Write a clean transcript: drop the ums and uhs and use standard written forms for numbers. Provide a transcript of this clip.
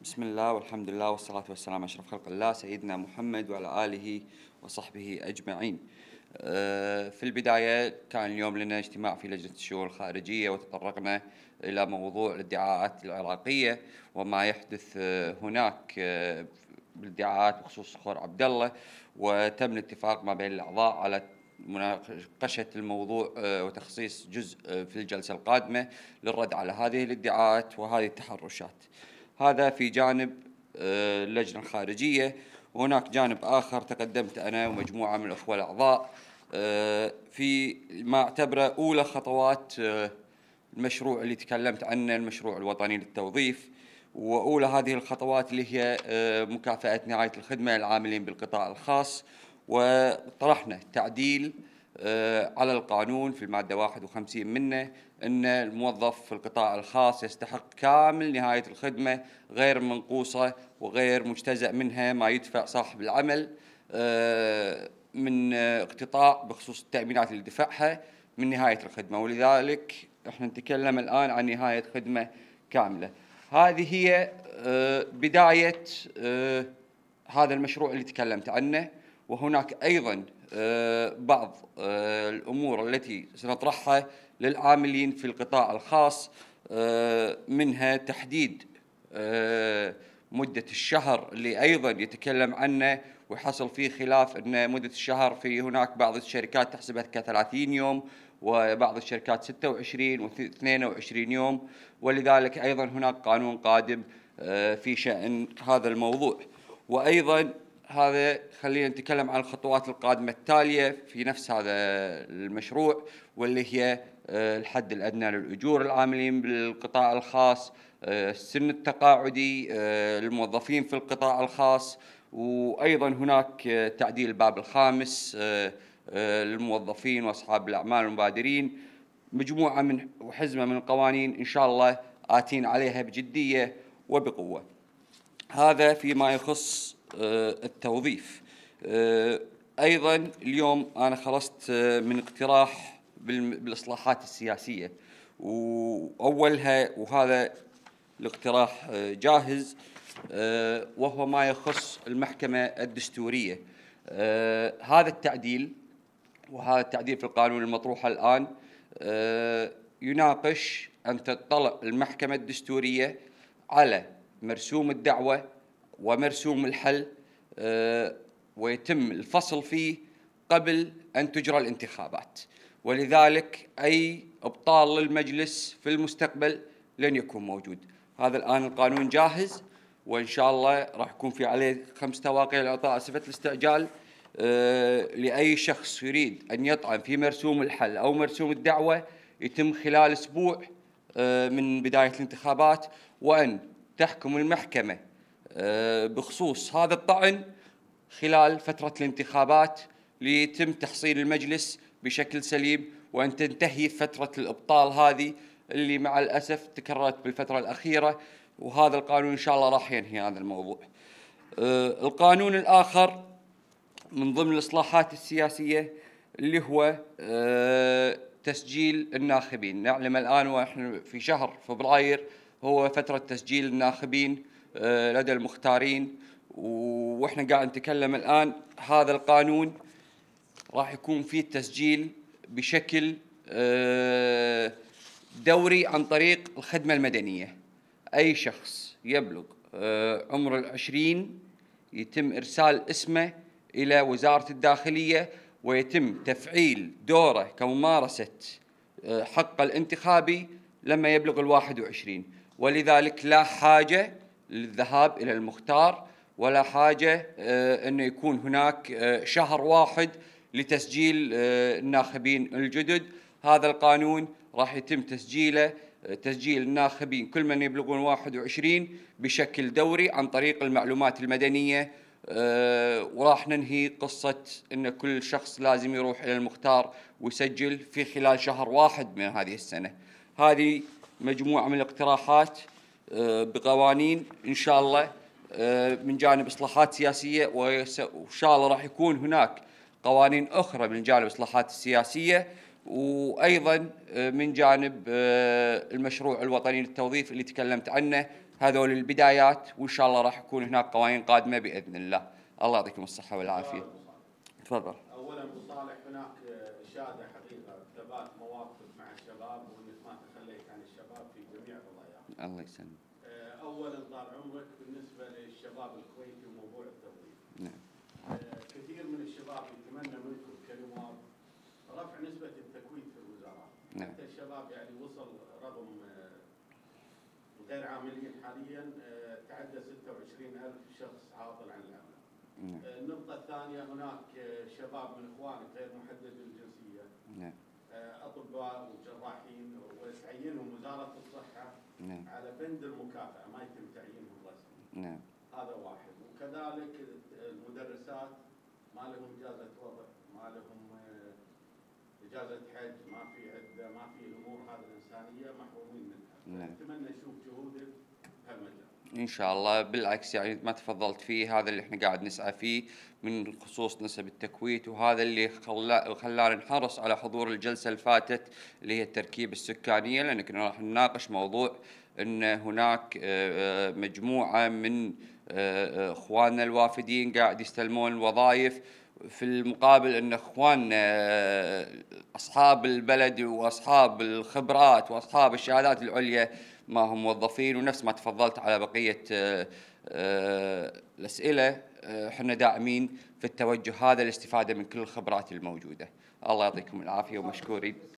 بسم الله والحمد لله والصلاة والسلام على أشرف خلق الله سيدنا محمد وعلى آله وصحبه أجمعين. في البداية كان اليوم لنا اجتماع في لجنة الشؤون الخارجية وتطرقنا إلى موضوع الادعاءات العراقية وما يحدث هناك بالادعاءات بخصوص خور عبد الله، وتم الاتفاق ما بين الأعضاء على مناقشة الموضوع وتخصيص جزء في الجلسة القادمة للرد على هذه الادعاءات وهذه التحرشات. هذا في جانب اللجنة الخارجية. وهناك جانب آخر تقدمت أنا ومجموعة من الأخوة الأعضاء في ما أعتبره أولى خطوات المشروع اللي تكلمت عنه، المشروع الوطني للتوظيف، وأولى هذه الخطوات اللي هي مكافأة نهاية الخدمة للعاملين بالقطاع الخاص. وطرحنا تعديل على القانون في المادة 51 منه، أن الموظف في القطاع الخاص يستحق كامل نهاية الخدمة غير منقوصة وغير مجتزأ منها ما يدفع صاحب العمل من اقتطاع بخصوص التأمينات اللي دفعها من نهاية الخدمة. ولذلك احنا نتكلم الآن عن نهاية خدمة كاملة. هذه هي بداية هذا المشروع اللي تكلمت عنه. وهناك أيضا بعض الأمور التي سنطرحها للعاملين في القطاع الخاص، منها تحديد مدة الشهر اللي أيضا يتكلم عنه وحصل فيه خلاف، أن مدة الشهر في هناك بعض الشركات تحسبها ك30 يوم وبعض الشركات 26 و22 يوم. ولذلك أيضا هناك قانون قادم في شأن هذا الموضوع. وأيضا هذا خلينا نتكلم عن الخطوات القادمة التالية في نفس هذا المشروع، واللي هي الحد الأدنى للأجور العاملين بالقطاع الخاص، السن التقاعدي للموظفين في القطاع الخاص، وأيضا هناك تعديل الباب الخامس للموظفين وأصحاب الأعمال والمبادرين. مجموعة من وحزمة من القوانين إن شاء الله آتين عليها بجدية وبقوة. هذا فيما يخص التوظيف. أيضا اليوم أنا خلصت من اقتراح بالإصلاحات السياسية، وأولها وهذا الاقتراح جاهز، وهو ما يخص المحكمة الدستورية. هذا التعديل وهذا التعديل في القانون المطروح الآن يناقش أن تطلع المحكمة الدستورية على مرسوم الدعوة ومرسوم الحل، ويتم الفصل فيه قبل أن تجرى الانتخابات. ولذلك أي إبطال للمجلس في المستقبل لن يكون موجود. هذا الآن القانون جاهز، وإن شاء الله راح يكون في عليه 5 تواقيع لإعطاء صفة الاستعجال لأي شخص يريد أن يطعن في مرسوم الحل أو مرسوم الدعوة، يتم خلال أسبوع من بداية الانتخابات، وأن تحكم المحكمة بخصوص هذا الطعن خلال فترة الانتخابات ليتم تحصيل المجلس بشكل سليم، وأن تنتهي فترة الإبطال هذه اللي مع الأسف تكررت بالفترة الأخيرة. وهذا القانون إن شاء الله راح ينهي هذا الموضوع. القانون الآخر من ضمن الإصلاحات السياسية اللي هو تسجيل الناخبين. نعلم الآن ونحن في شهر فبراير هو فترة تسجيل الناخبين لدى المختارين، وإحنا قاعد نتكلم الآن هذا القانون راح يكون فيه التسجيل بشكل دوري عن طريق الخدمة المدنية. أي شخص يبلغ عمر 20 يتم إرسال اسمه إلى وزارة الداخلية، ويتم تفعيل دوره كممارسة حق الانتخابي لما يبلغ 21. ولذلك لا حاجة للذهاب إلى المختار، ولا حاجة أنه يكون هناك شهر واحد لتسجيل الناخبين الجدد. هذا القانون راح يتم تسجيل الناخبين كل من يبلغون 21 بشكل دوري عن طريق المعلومات المدنية. وراح ننهي قصة أن كل شخص لازم يروح إلى المختار ويسجل في خلال شهر واحد من هذه السنة. هذه مجموعة من الاقتراحات بقوانين إن شاء الله من جانب إصلاحات سياسية، وإن شاء الله راح يكون هناك قوانين أخرى من جانب الإصلاحات السياسية، وأيضا من جانب المشروع الوطني للتوظيف اللي تكلمت عنه هذول البدايات، وإن شاء الله راح يكون هناك قوانين قادمة بإذن الله. الله يعطيكم الصحة والعافية. تفضل. اولا ابو صالح، هناك اشاده حقيقه ثبات مواقفك مع الشباب وانك ما تخليت عن الشباب في جميع القضايا. الله يسلمك. اولا طال عمرك بالنسبه للشباب الكويتي وموضوع التوظيف. نعم. كثير من الشباب يتمنى منكم كنواب رفع نسبه التكويد في الوزارات. نعم. حتى الشباب يعني وصل رقم غير عاملين حاليا تعدى 26,000 شخص عاطل عن العمل. نعم. النقطة الثانية، هناك شباب من اخوانك غير محدد الجنسية. نعم. اطباء وجراحين وتعيينهم وزارة الصحة. نعم. على بند المكافأة، ما يتم تعيينهم رسمي. نعم. هذا واحد. وكذلك المدرسات ما لهم إجازة وضع، ما لهم إجازة حج، ما في عدة، ما في الأمور هذه الإنسانية، محرومين منها. نعم. نتمنى نشوف جهودك بهالمجال. إن شاء الله. بالعكس يعني ما تفضلت فيه، هذا اللي احنا قاعد نسعى فيه من خصوص نسب التكويت، وهذا اللي خلانا نحرص على حضور الجلسة اللي فاتت اللي هي التركيبة السكانية، لأن كنا راح نناقش موضوع أن هناك مجموعة من إخواننا الوافدين قاعد يستلمون الوظائف، في المقابل أن إخواننا أصحاب البلد وأصحاب الخبرات وأصحاب الشهادات العليا ما هم موظفين. ونفس ما تفضلت على بقية الأسئلة، احنا داعمين في التوجه هذا للاستفادة من كل الخبرات الموجودة. الله يعطيكم العافية ومشكورين.